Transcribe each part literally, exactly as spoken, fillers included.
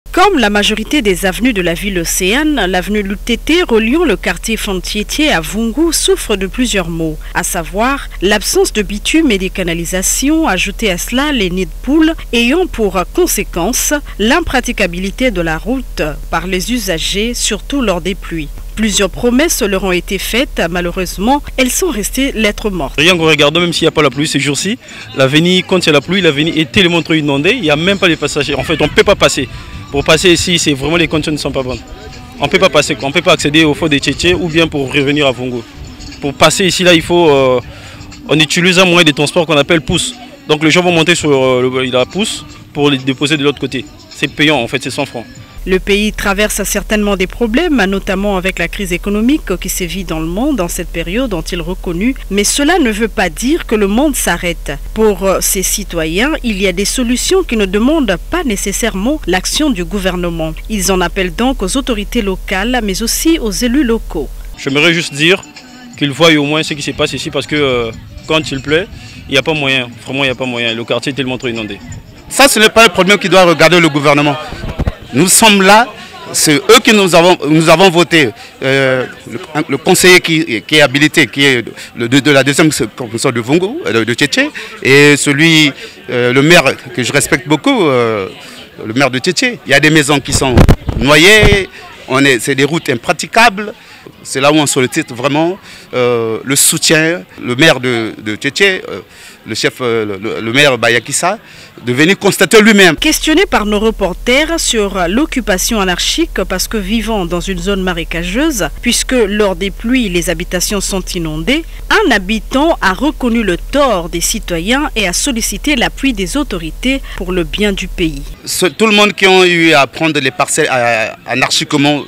Comme la majorité des avenues de la ville océane, l'avenue Lutété reliant le quartier Fantietié à Vungu souffre de plusieurs maux, à savoir l'absence de bitume et des canalisations, ajouté à cela les nids de poules, ayant pour conséquence l'impraticabilité de la route par les usagers, surtout lors des pluies. Plusieurs promesses leur ont été faites, malheureusement, elles sont restées lettres mortes. Rien qu'en regardant, même s'il n'y a pas la pluie ces jours-ci, l'avenue, quand il y a la pluie, l'avenue est tellement trop inondée, il n'y a même pas les passagers. En fait, on ne peut pas passer. Pour passer ici, c'est vraiment les conditions ne sont pas bonnes. On ne peut pas passer, on ne peut pas accéder au fort des Tchétchés ou bien pour revenir à Vungu. Pour passer ici, là, il faut, euh, on utilise un moyen de transport qu'on appelle pousse. Donc les gens vont monter sur euh, la pousse pour les déposer de l'autre côté. C'est payant, en fait, c'est cent francs. Le pays traverse certainement des problèmes, notamment avec la crise économique qui sévit dans le monde en cette période, ont-ils reconnu. Mais cela ne veut pas dire que le monde s'arrête. Pour ces citoyens, il y a des solutions qui ne demandent pas nécessairement l'action du gouvernement. Ils en appellent donc aux autorités locales, mais aussi aux élus locaux. J'aimerais juste dire qu'ils voient au moins ce qui se passe ici, parce que euh, quand il pleut, il n'y a pas moyen. Vraiment, il n'y a pas moyen. Le quartier est tellement trop inondé. Ça, ce n'est pas le problème qui doit regarder le gouvernement. Nous sommes là, c'est eux qui nous avons, nous avons voté. Euh, le, le conseiller qui, qui est habilité, qui est de, de, de la deuxième commission de Vungu, de, de Tchétché, et celui, euh, le maire que je respecte beaucoup, euh, le maire de Tchétché. Il y a des maisons qui sont noyées, c'est des routes impraticables. C'est là où on sollicite vraiment euh, le soutien, le maire de, de Tchétché, euh, le chef, euh, le, le maire Bayakissa, de venir constater lui-même. Questionné par nos reporters sur l'occupation anarchique parce que vivant dans une zone marécageuse, puisque lors des pluies les habitations sont inondées, un habitant a reconnu le tort des citoyens et a sollicité l'appui des autorités pour le bien du pays. Ce, tout le monde qui a eu à prendre les parcelles anarchiquement,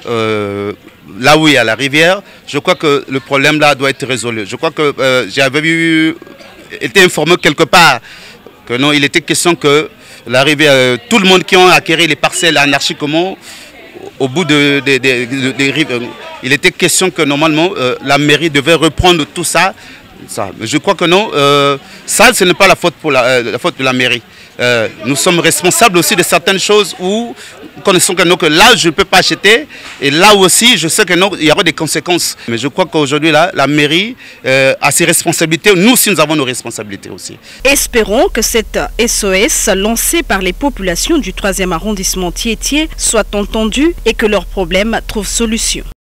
euh, là où il y a la rivière, je crois que le problème là doit être résolu. Je crois que euh, j'avais eu, été informé quelque part que non, il était question que la rivière, euh, tout le monde qui a acquis les parcelles anarchiquement, au bout de, de, de, de, de rives, il était question que normalement euh, la mairie devait reprendre tout ça. ça. Je crois que non, euh, ça ce n'est pas la faute, pour la, euh, la faute de la mairie. Euh, nous sommes responsables aussi de certaines choses où connaissons que, non, que là je ne peux pas acheter et là aussi je sais que non, il y aura des conséquences. Mais je crois qu'aujourd'hui là, la mairie euh, a ses responsabilités, nous aussi nous avons nos responsabilités aussi. Espérons que cette S O S lancée par les populations du troisième arrondissement Tiétié soit entendue et que leurs problèmes trouvent solution.